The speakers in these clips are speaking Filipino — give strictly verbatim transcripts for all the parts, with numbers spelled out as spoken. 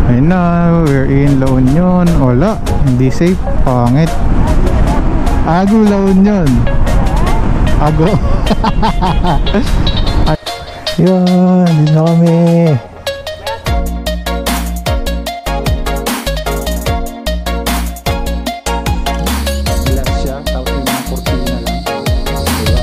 Ayun na, we're in La Union. Wala, hindi safe, pangit. Ago La Union. Ago. Yan, din na kami. Relax siya, tapos yung mga kurtina lang. Diba?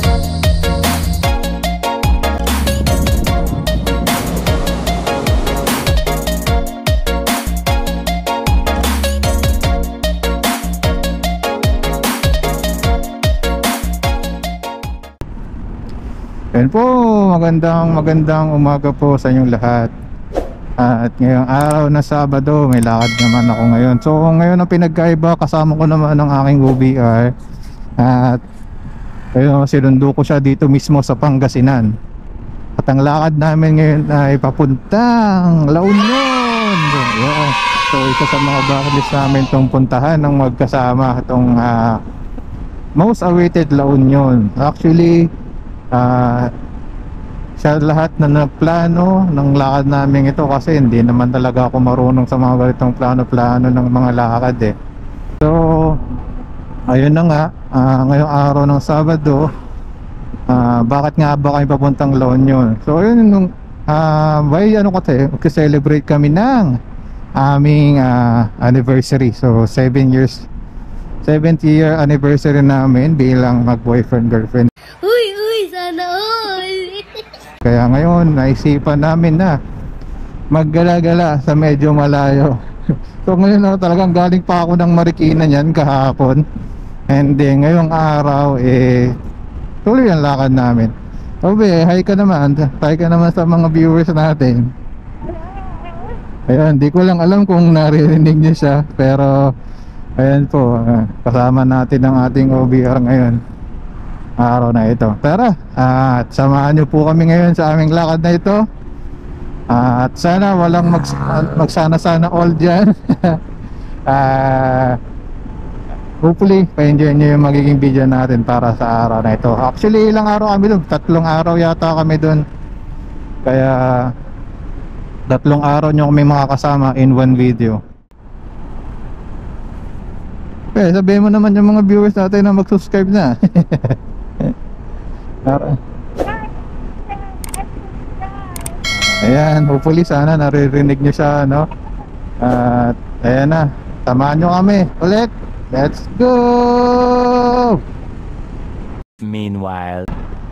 Yan po, magandang magandang umaga po sa inyong lahat. At ngayong araw na Sabado, may lakad naman ako ngayon. So ngayon ang pinagkaiba, kasama ko naman ang aking O B R. At ayun, sinundo ko siya dito mismo sa Pangasinan. At ang lakad namin ngayon ay papuntang La Union. Yan. So isa sa mga bucket list namin itong puntahan ng magkasama, itong uh, most awaited La Union. Actually, Uh, siya lahat na nagplano ng lakad namin ito, kasi hindi naman talaga ako marunong sa mga ganitong plano-plano ng mga lakad eh. So ayun na nga, uh, ngayong araw ng Sabado, uh, bakit nga ba kayo papuntang La Union? So ayun, nung uh, by ano kasi mag-celebrate kami ng aming uh, anniversary. So seven years seventh year anniversary namin bilang mag-boyfriend girlfriend. Uy, uy, sana all. Kaya ngayon naisipan namin na maggala-gala sa medyo malayo. So ngayon na talagang galing pa ako ng Marikina niyan kahapon. And then ngayong araw eh tuloy ang lakad namin. Obe, hi ka naman. Hi ka naman sa mga viewers natin. Ayun, di ko lang alam kung naririnig niyo siya, pero ayan po, uh, kasama natin ang ating O B R ngayon, araw na ito. Tara, uh, at samahan nyo po kami ngayon sa aming lakad na ito. Uh, at sana walang mags magsana-sana all dyan. uh, Hopefully, pa-enjoy nyo yung magiging video natin para sa araw na ito. Actually, ilang araw kami doon, tatlong araw yata kami doon. Kaya tatlong araw nyo kami makakasama in one video. Eh, sabihin mo naman yung mga viewers natin na mag-subscribe na. Ayan, hopefully sana naririnig nyo siya, no? At ayan na, samahan nyo kami ulit. Let's go! Meanwhile,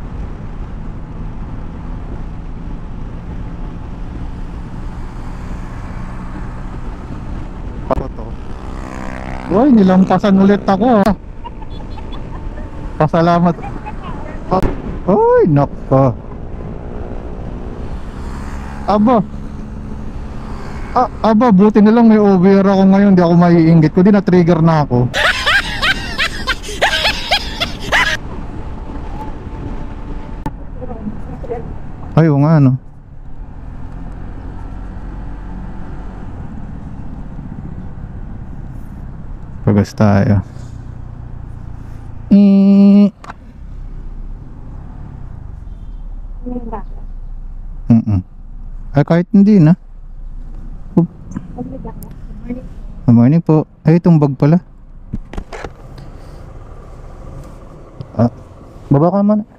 uy, nilampasan ulit ako ah. Pasalamat. Uy, nako. Aba. Ah, aba, buti na lang may O B R ako ngayon. Di ako maiinggit. Kundi na-trigger na ako. Ayaw nga, no? Pagas tayo. Mm. Mm -mm. Ay, kahit hindi na. Good morning po. Ay, itong bag pala. Ah, baba ka muna.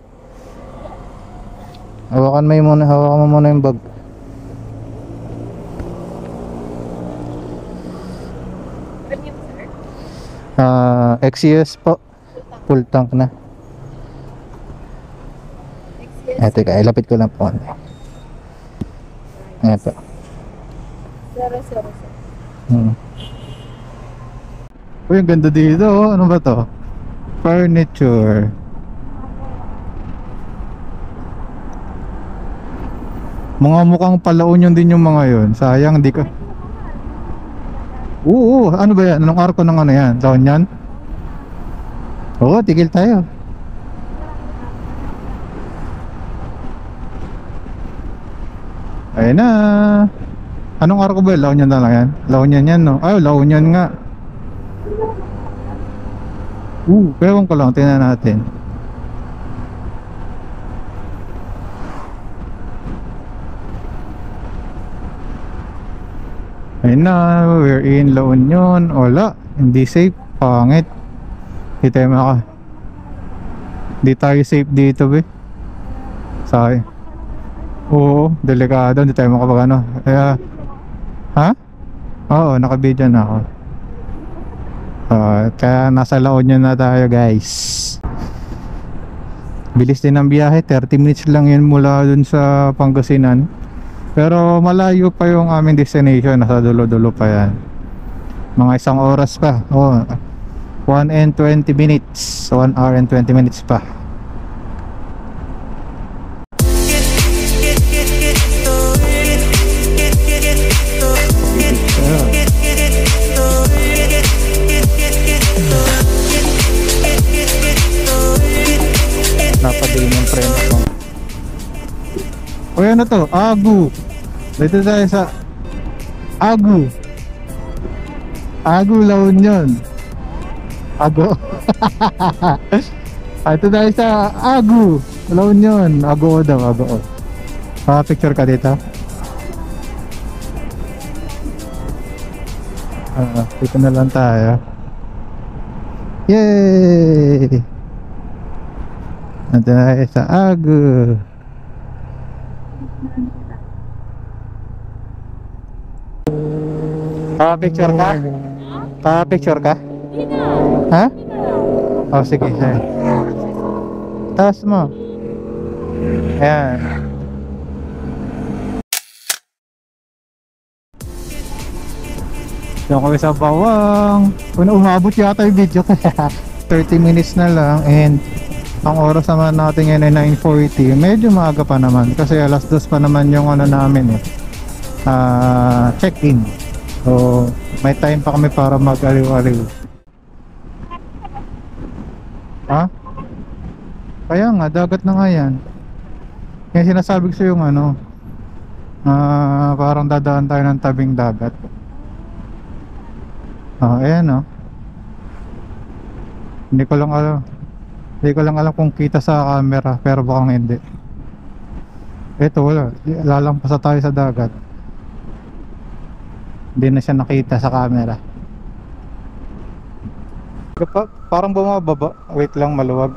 Hawakan mo muna, hawakan mo muna yung bag. Uh, X C S po. Full tank na. Eh, teka, ilapit ko lang po. Ayan po. Sorry, sorry, sorry. Hmm. Uy, ang ganda dito, oh. Ano ba to? Furniture. Mga mukhang palaon din yung mga yun. Sayang, di ka. Oo, ano ba yan? Anong arko ng ano yan? Taon yan? Oo, tigil tayo. Ayun na. Anong arko ba? La Union na lang yan? La Union yan, no? Ay, La Union nga. Oo, ewan ko lang. Tingnan natin. Ayun na, we're in La Union. Wala, hindi safe. Pangit. Hindi tayo maka... Hindi tayo safe dito, be. Sorry. Oo, delikado. Hindi tayo makapag ano. Kaya... Ha? Oo, nakabidyo na ako. Uh, kaya nasa La Union na tayo, guys. Bilis din ang biyahe. thirty minutes lang yun mula dun sa Pangasinan. Pero malayo pa yung aming destination. Nasa dulo-dulo pa yan. Mga isang oras pa. Oh, one and twenty minutes. one hour and twenty minutes pa. Napadiin yung friend ko. O ano to? Agu. Dito tayo sa Agu. Agu La Union. Agu. Ito tayo sa Agu La Union. Agu daw, Agu. Ah, picture ka dito. Ah, dito na lang tayo. Yay! Ito na tayo sa Agu. Pa-picture ka? Pa-picture ka? Ha? Oh, sige, sige. Taas mo. Ayan. Diyan kami sa Bawang. Kung umabot yata yung video kaya thirty minutes na lang. And ang oras naman natin ngayon ay nine forty. Medyo maaga pa naman kasi alas dos pa naman yung ano namin eh, uh, check-in. So may time pa kami para mag-aliw-aliw. Ha? Kaya nga, dagat na nga yan. Kaya sinasabi ko sa yung ano, uh, parang dadaan tayo ng tabing dagat. Oh, ayan oh. Hindi ko lang alam. Hindi ko lang alam kung kita sa camera, pero baka hindi. Ito wala, lalampasa tayo sa dagat. Hindi na siya nakita sa camera. Pa parang bumababa. Wait lang, maluwag.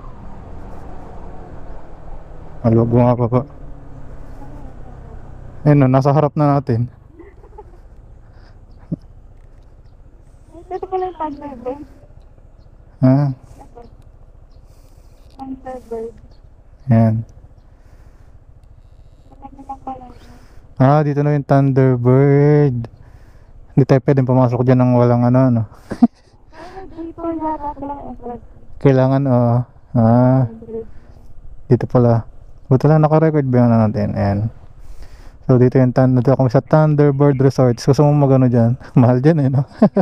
Maluwag bumababa. Ayun o, nasa harap na natin. Ito pala yung Thunderbird. Ha? Thunderbird. Ayan. Ano lang pala. Ah, dito na yung Thunderbird. Hindi tayo pwedeng pumasok dyan ng walang ano, ano. Dito yata lang entrance. Kailangan, oo. Ah, dito pala. Buti lang naka-record ba yun na natin. Ayan. So dito yung tan dito kami sa Thunderbird Resort. Gusto mo magano dyan? Mahal dyan eh, no?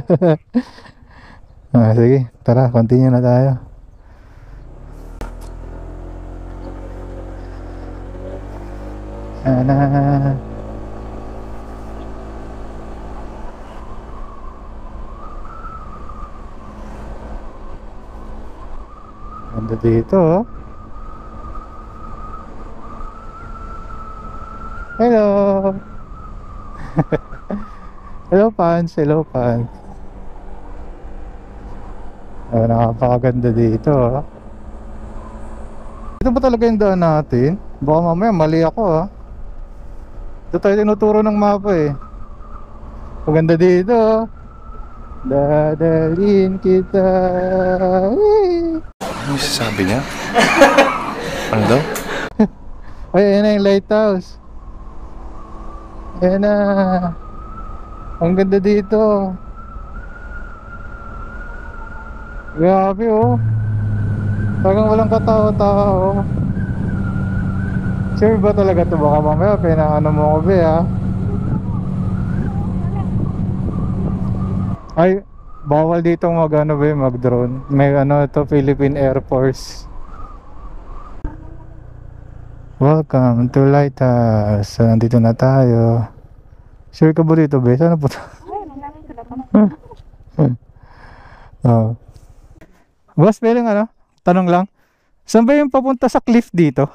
Ah, sige, tara, continue na tayo. Sana. Ganda dito, oh. Hello. Hello, Pans. Hello, Pans. Oh, nakapakaganda dito, oh. Ito ba talaga yung daan natin? Baka mamaya mali ako, ah. Ito tayo tinuturo ng mapa, eh. Maganda dito, oh. Dadalhin kita. Whee! Ano sasabi niya? Ano daw? Ay, ayan na yung lighthouse. Ayan na. Ang ganda dito. Grabe, oh. Talagang walang katao-tao. Sure ba talaga ito? Baka mamaya pinaano mo ko, be, ha? Ay, bawal dito mag ano, be, mag drone. May ano ito, Philippine Air Force. Welcome to Lighthouse. So, nandito na tayo. Sure ka ba dito, be? Saan po ito? Oh. Boss, pwedeng ano? Tanong lang. Saan ba yung papunta sa cliff dito?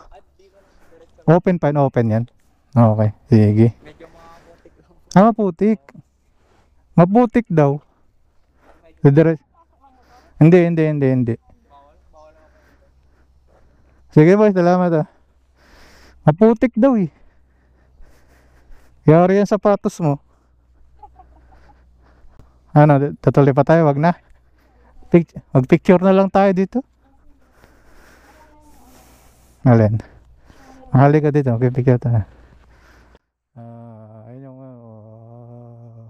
Open pa, open yan. Okay, sige. Ah, putik. Maputik daw. Didire- Hindi, hindi, hindi, hindi. Sige boy, salamat ah. Maputik daw eh. Yari yan sapatos mo. Ano, tutuloy pa tayo, wag na. Pic- Mag-picture na lang tayo dito. Alin? Mahali ka dito, pipicture tayo. Ah, ayun yung uh,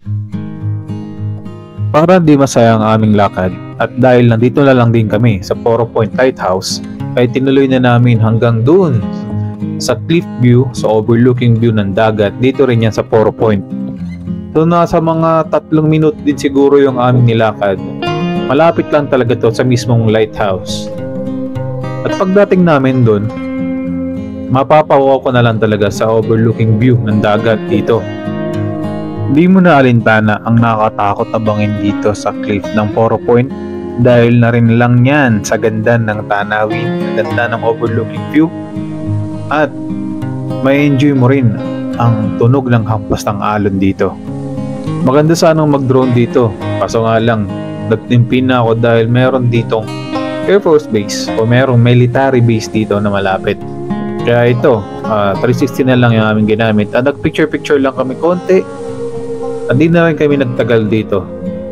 Para di masayang ang aming lakad at dahil nandito na lang din kami sa Poro Point Lighthouse ay tinuloy na namin hanggang doon sa cliff view, sa overlooking view ng dagat. Dito rin yan sa Poro Point. So nasa mga tatlong minute din siguro yung aming nilakad. Malapit lang talaga to sa mismong lighthouse. At pagdating namin doon, mapapawaw ko na lang talaga sa overlooking view ng dagat dito. Di mo na alintana ang nakakatakot abangin dito sa cliff ng Poro Point dahil na rin lang yan sa ganda ng tanawin, ganda ng overlooking view, at may enjoy mo rin ang tunog ng hampas ng alon dito. Maganda sanang mag-drone dito, kaso nga lang nagtimpi na ako dahil meron ditong Air Force Base o merong military base dito na malapit. Kaya ito, uh, three sixty na lang yung aming ginamit at nag-picture-picture lang kami konti. Hindi na rin kami nagtagal dito.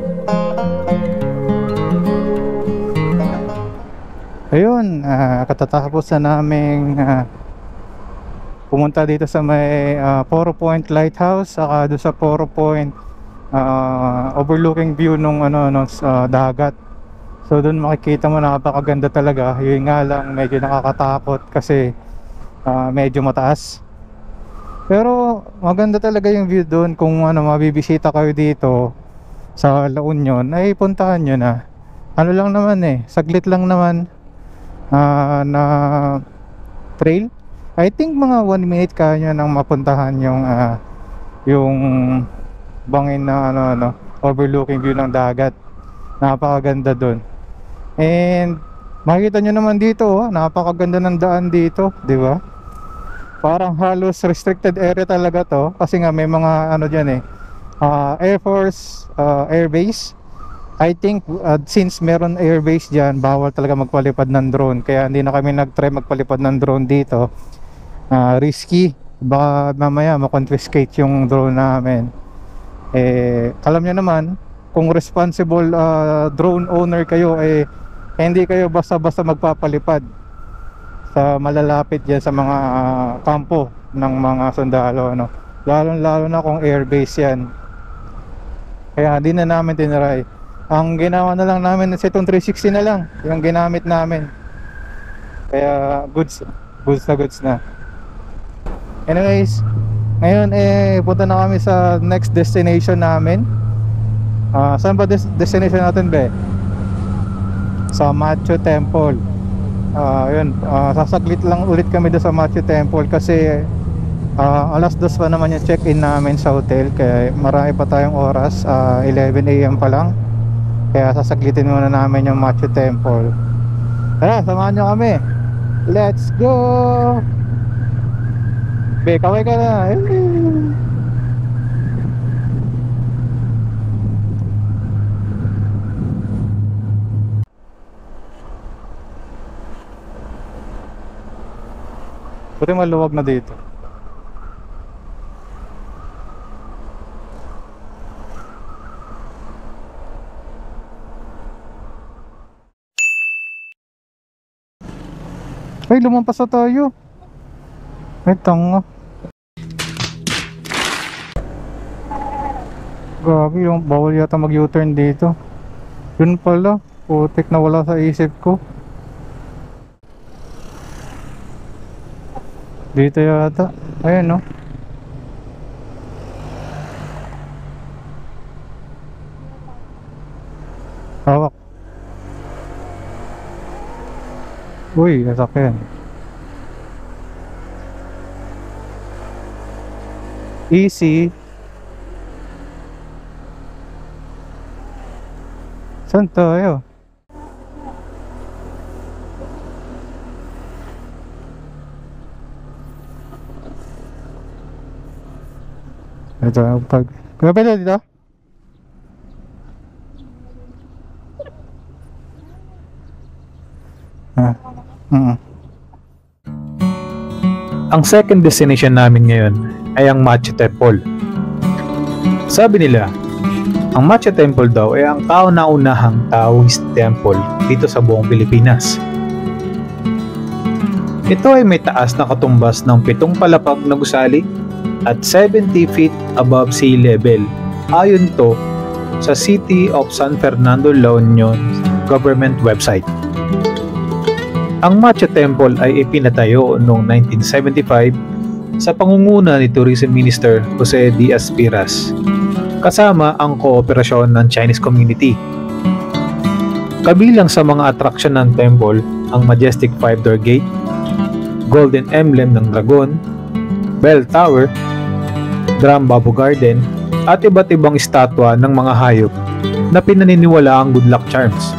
ayun, ah, katatapos na naming ah, pumunta dito sa may ah, Poro Point Lighthouse, saka doon sa Poro Point ah, overlooking view nung ano, nung sa dagat. So doon makikita mo napakaganda talaga. Yun nga lang medyo nakakatakot kasi ah, medyo mataas. Pero maganda talaga yung view doon. Kung ano, mabibisita kayo dito sa La Union, ay puntahan nyo na. Ano lang naman eh, saglit lang naman ah, na trail. I think mga one minute kaya nyo nang mapuntahan yung ah, yung bangin na ano, ano, overlooking view ng dagat. Napakaganda doon. And makikita nyo naman dito, oh, napakaganda ng daan dito, di ba? Parang halos restricted area talaga to kasi nga may mga ano dyan eh, uh, Air Force uh, Air Base. I think uh, since meron air base dyan, bawal talaga magpalipad ng drone. Kaya hindi na kami nag-try magpalipad ng drone dito. uh, Risky, baka mamaya makonfiscate yung drone namin. Eh, alam nyo naman, kung responsible uh, drone owner kayo, eh hindi kayo basta-basta magpapalipad sa malalapit dyan sa mga uh, kampo ng mga sundalo, no? Lalo lalo na kung airbase yan. Kaya di na namin tiniray. Ang ginawa na lang namin is itong three sixty na lang yung ginamit namin. Kaya goods goods na goods na. Anyways, ngayon eh punta na kami sa next destination namin. uh, Saan ba des destination natin, be? Sa Machu Temple. Uh, yun, uh, sasaglit lang ulit kami doon sa Machu Temple kasi uh, alas dos pa naman yung check-in namin sa hotel. Kaya marami pa tayong oras, uh, eleven a m pa lang. Kaya sasaglitin muna namin yung Machu Temple. Tara, samahan nyo kami. Let's go! Be, kaway ka na. Buti maluwag na dito. Ay, lumampas na tayo. Ay, tanga. Grabe, yung bawal yata mag U-turn dito. Yun pala, putik na wala sa isip ko. Dito yata. Ayun, no? Hawak. Uy, nasakyan. Easy. Saan tayo? Ito, pag... Kapit na dito? Ah. Mm. Ang second destination namin ngayon ay ang Machu Temple. Sabi nila, ang Machu Temple daw ay ang kauna-unahang Taoist temple dito sa buong Pilipinas. Ito ay may taas na katumbas ng pitong palapag na gusali at seventy feet above sea level. Ayon to sa City of San Fernando, La Union government website. Ang Machu Temple ay ipinatayo noong nineteen seventy-five sa pangunguna ni Tourism Minister Jose Diaz Piras, kasama ang kooperasyon ng Chinese community. Kabilang sa mga atraksyon ng temple ang Majestic Five-Door Gate, Golden Emblem ng Dragon, Bell Tower, Drum Babu Garden, at iba't ibang estatwa ng mga hayop na pinaniniwala ang good luck charms.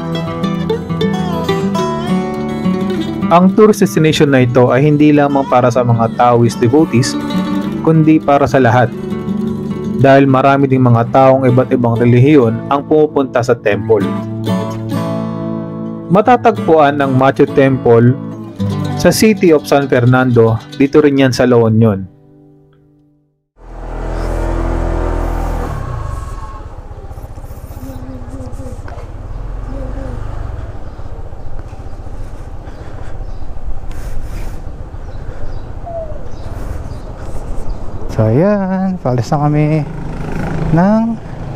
Ang tourist destination na ito ay hindi lamang para sa mga Taoist devotees, kundi para sa lahat. Dahil marami ding mga taong iba't ibang relihiyon ang pumupunta sa temple. Matatagpuan ang Machu Temple sa City of San Fernando, dito rin yan sa La Union. So ayan, paalis na kami ng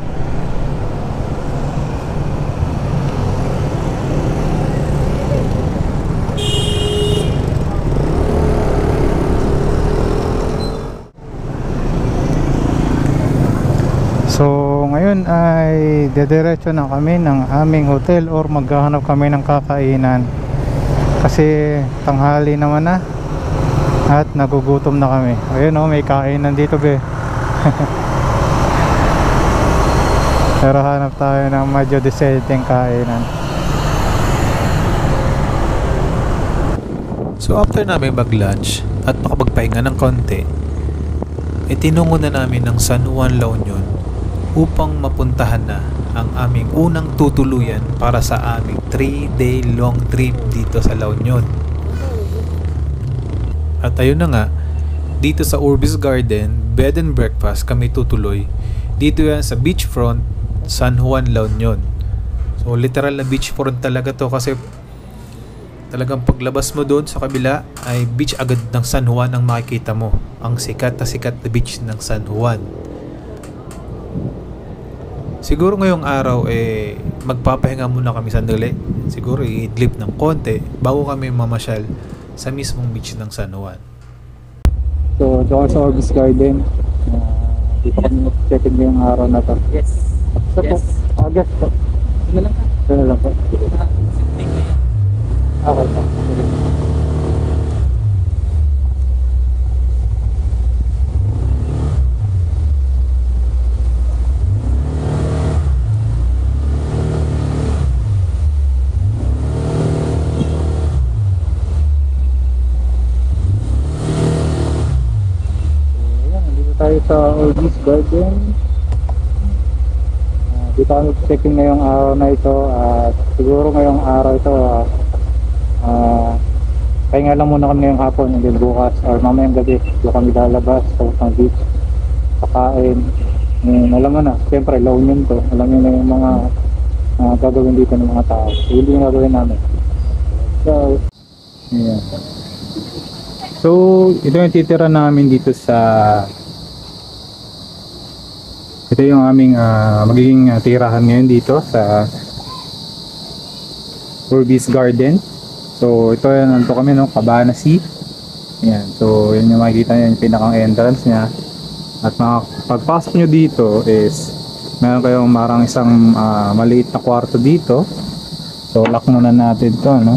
So ngayon ay dediretso na kami ng aming hotel or maghahanap kami ng kakainan kasi tanghali naman na at nagugutom na kami. Ayun o, may kainan dito be. Pero hanap tayo ng medyo decenteng kainan. So after namin mag-lunch at makapagpahinga ng konti, itinungo na namin ng San Juan, La Union upang mapuntahan na ang aming unang tutuluyan para sa aming three day long trip dito sa La Union. At ayun na nga, dito sa Urbis Garden Bed and Breakfast kami tutuloy. Dito yan sa beachfront San Juan, La Union. So literal na beachfront talaga to kasi talagang paglabas mo doon sa kabila ay beach agad ng San Juan ang makikita mo. Ang sikat na sikat na beach ng San Juan. Siguro ngayong araw eh magpapahinga muna kami sandali. Siguro i-idlip ng konti bago kami mamasyal sa mismong beach ng San Juan. So doon sa Orbis Garden, uh, dito kami check-in ngayong araw na to. Yes. So Yes. po, August po. Ano lang ka? Ano lang po. Okay po. Tayo sa Orbis Garden. Uh, dito kami checking ngayong araw na ito at siguro ngayong araw ito uh, uh, kaya nga lang muna kami ngayong hapon and then bukas or mamayang gabi dito kami lalabas sa beach kakain. And, alam mo na, siyempre La Union to, alam nyo na yung mga uh, gagawin dito ng mga tao, so hindi yung gagawin namin. So yeah. So ito yung titira namin dito sa ito yung aming uh, magiging uh, tirahan ngayon dito sa Urbis Garden. So ito yan, nandito kami no, Cabana Sea. Yan, so yun yung makikita nyo yung pinakang entrance nya. At mga pagpasok nyo dito is meron kayong marang isang uh, maliit na kwarto dito. So lock muna natin to no.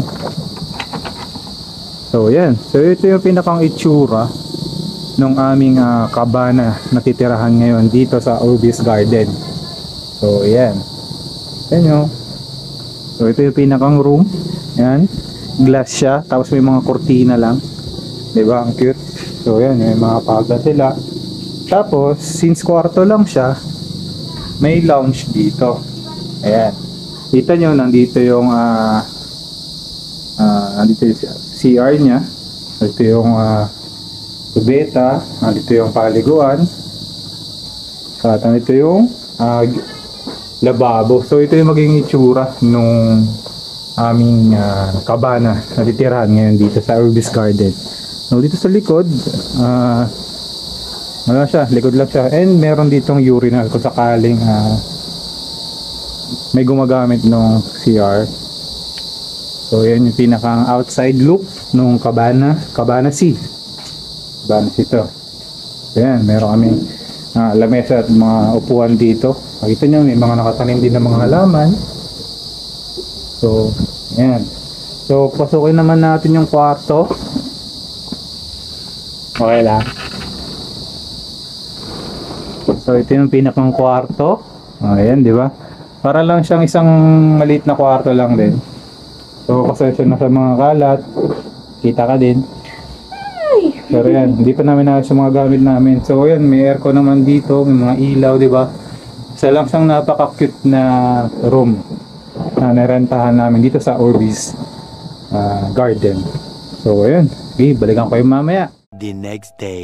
So yan, so ito yung pinakang itsura nung aming uh, cabana na titirahan ngayon dito sa Urbis Garden. So yan, yan nyo. So ito yung pinakang room. Yan, glass siya, tapos may mga kortina lang, diba, ang cute. So yan, may mga paga sila. Tapos since kwarto lang siya, may lounge dito. Ayan, kita nyo, nandito yung uh, Ah, nandito yung C R niya. Nandito yung uh, kubeta. Nandito yung paliguan. At nandito yung uh, lababo. So ito yung magiging itsura nung aming uh, kabana na titirahan ngayon dito sa Urbis Garden. So dito sa likod, uh, wala siya, likod lang siya. And meron ditong urinal kung sakaling uh, may gumagamit ng C R. So yan yung pinakang outside look nung Cabana, Cabana C. Cabana C ito. Yan, meron kami uh, lamesa at mga upuan dito. Makita nyo, may mga nakatanim din ng mga halaman. So, yan. So, pasukin naman natin yung kwarto. Okay lang. So, ito yung pinakang kwarto. Ayan, di ba? Para lang siyang isang maliit na kwarto lang din. So, pasensya na sa mga kalat. Kita ka din. Pero yan, hindi pa namin naayos yung mga gamit namin. So, yan, may aircon naman dito. May mga ilaw, di ba? Isa lang siyang napaka-cute na room na narentahan namin dito sa Urbis uh, Garden. So, ayun. Okay, balikan ko yung mamaya. The next day.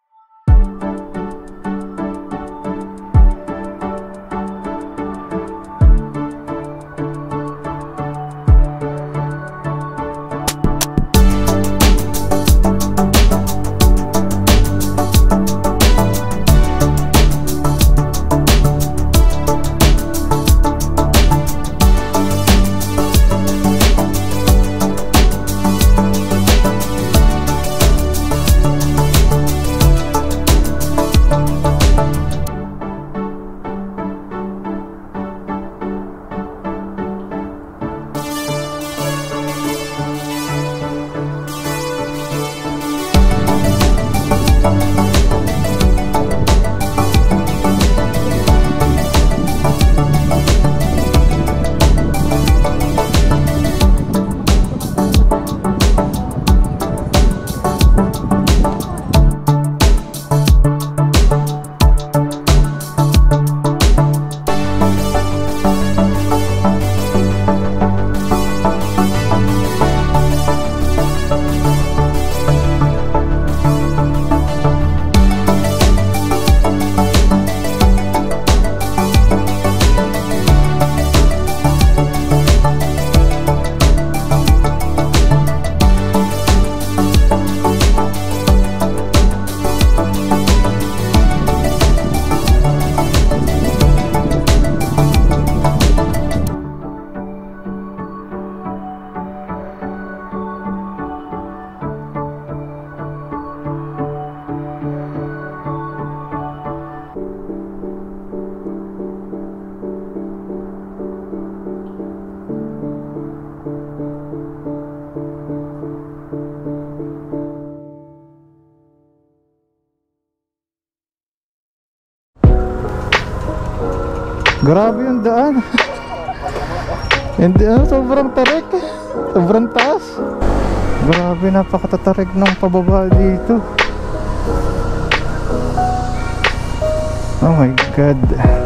Grabe yung daan. Hindi, ah, sobrang tarik. Sobrang taas. Grabe, napakatatarik ng pababa dito. Oh my God.